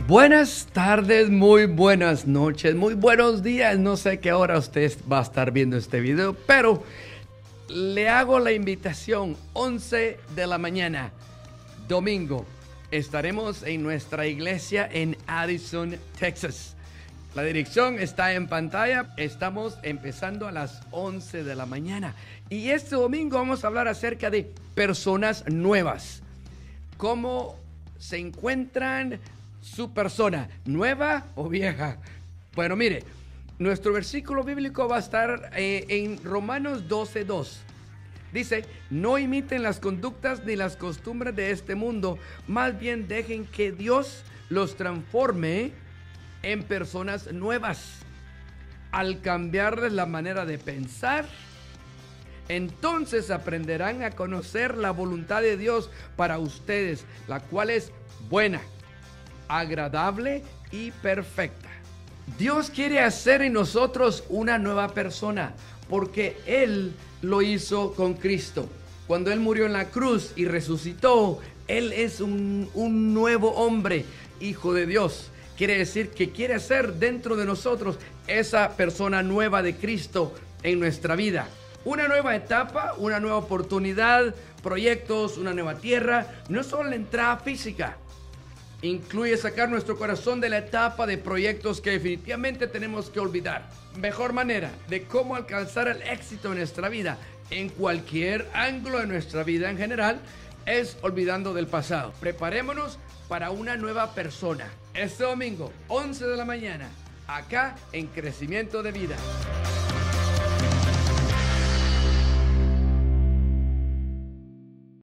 Buenas tardes, muy buenas noches, muy buenos días. No sé qué hora usted va a estar viendo este video, pero le hago la invitación. 11 de la mañana, domingo, estaremos en nuestra iglesia en Addison, Texas. La dirección está en pantalla. Estamos empezando a las 11 de la mañana. Y este domingo vamos a hablar acerca de personas nuevas. ¿Cómo se encuentran su persona, nueva o vieja? Bueno, mire, nuestro versículo bíblico va a estar en Romanos 12:2. Dice: no imiten las conductas ni las costumbres de este mundo, más bien dejen que Dios los transforme en personas nuevas. Al cambiarles la manera de pensar, entonces aprenderán a conocer la voluntad de Dios para ustedes, la cual es buena, agradable y perfecta. Dios quiere hacer en nosotros una nueva persona, porque Él lo hizo con Cristo. Cuando Él murió en la cruz y resucitó, Él es un nuevo hombre, hijo de Dios. Quiere decir que quiere hacer dentro de nosotros esa persona nueva de Cristo en nuestra vida. Una nueva etapa, una nueva oportunidad, proyectos, una nueva tierra. No solo la entrada física, incluye sacar nuestro corazón de la etapa de proyectos que definitivamente tenemos que olvidar. Mejor manera de cómo alcanzar el éxito en nuestra vida, en cualquier ángulo de nuestra vida en general, es olvidando del pasado. Preparémonos para una nueva persona. Este domingo, 11 de la mañana, acá en Crecimiento de Vida.